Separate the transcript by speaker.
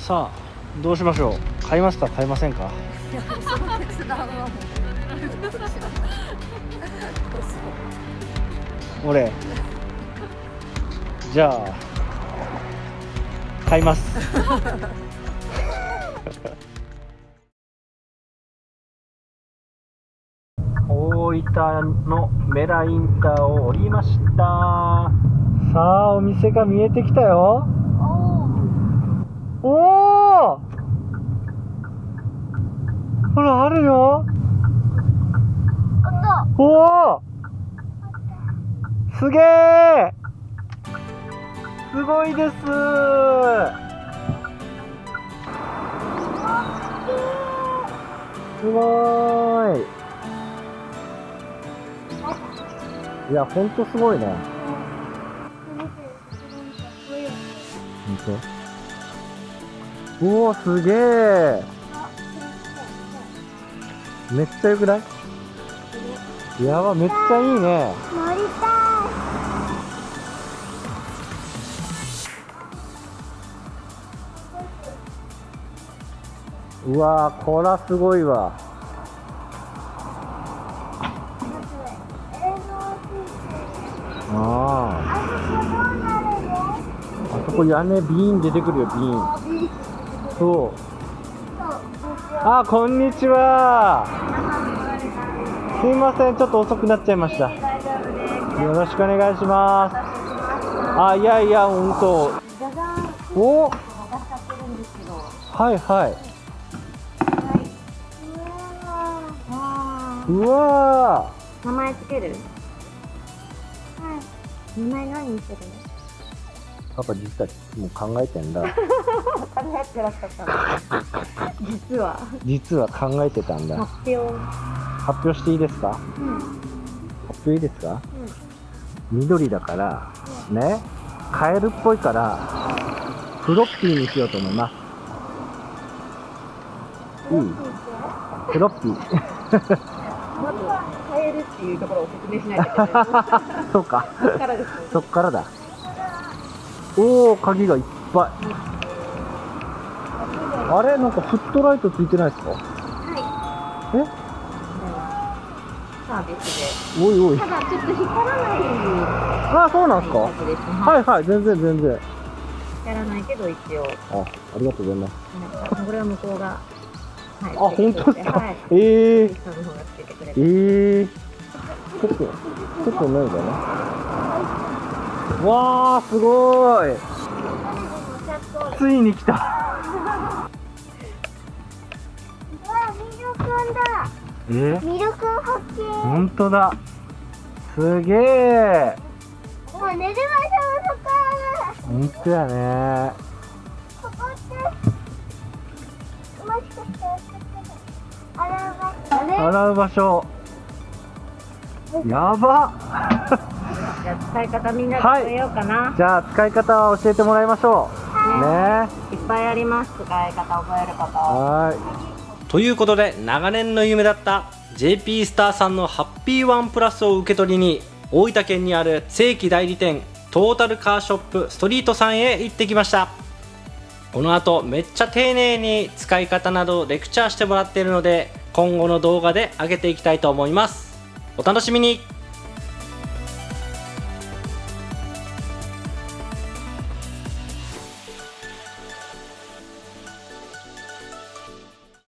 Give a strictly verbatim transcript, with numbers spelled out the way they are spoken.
Speaker 1: さあどうしましょう。買いますか買いませんか。
Speaker 2: いや、その決断はもう
Speaker 1: 俺じゃあ買います大分のメラインターを降りました。さあお店が見えてきたよ。おお、ほらあるよ。おお、すげえ、すごいです。すごい。いや、ほんとすごいね。ほんと。おお、すげえ。めっちゃよくない？やば、めっちゃいいね。
Speaker 2: 乗りた
Speaker 1: うわー、こらすごいわ。ああ、あそこ屋根ビーン出てくるよ、ビーン。そう。あ、こんにちは。すいません、ちょっと遅くなっちゃいました。よろしくお願いします。あ、いやいや、ほんと。お、はいはい。うわ
Speaker 2: ー。名前つける？はい。名前何にする？
Speaker 1: パパ実はもう考えてんだ。
Speaker 2: 考えてらっしゃったの。実は。実
Speaker 1: は考えてたんだ。
Speaker 2: 発表。
Speaker 1: 発表していいですか？
Speaker 2: うん。
Speaker 1: 発表いいですか？うん。緑だから、うん、ね、カエルっぽいからフロッピーにしようと思います。いい？フロッピー。
Speaker 2: まずカエルっていうところを説明しないといけない。
Speaker 1: そうか。
Speaker 2: そっからです。
Speaker 1: そっからだ。おお、鍵がいっぱい。あれ、なんかフットライトついてないですか？はい。え？
Speaker 2: サービスで。
Speaker 1: おいおい。
Speaker 2: ただちょっと光らない。
Speaker 1: ああ、そうなんですか？はいはい、全然全然。
Speaker 2: 光らないけど一応。
Speaker 1: あ、ありがとうございます。
Speaker 2: これは向こうが。
Speaker 1: はい、あ、本当ですか？はい、ええー。ええー。ちょっと、ちょっとないかな。わあ、すごい。ついに来た。えー、
Speaker 2: ミルク発見。
Speaker 1: 本当だ。すげえ。
Speaker 2: もう寝る場所もそこある。
Speaker 1: 本当やね。
Speaker 2: ここってもしかして洗う場所。
Speaker 1: 洗う場所。やば。
Speaker 2: じゃあ使い方みんなで覚えようかな。
Speaker 1: はい、じゃあ使い方を教えてもらいましょう。ね。
Speaker 2: いっぱいあります。使い方覚える方。
Speaker 1: はい。ということで、長年の夢だった ジェーピー スターさんのハッピーワンプラスを受け取りに、大分県にある正規代理店トータルカーショップストリートさんへ行ってきました。この後めっちゃ丁寧に使い方などレクチャーしてもらっているので、今後の動画で上げていきたいと思います。お楽しみに。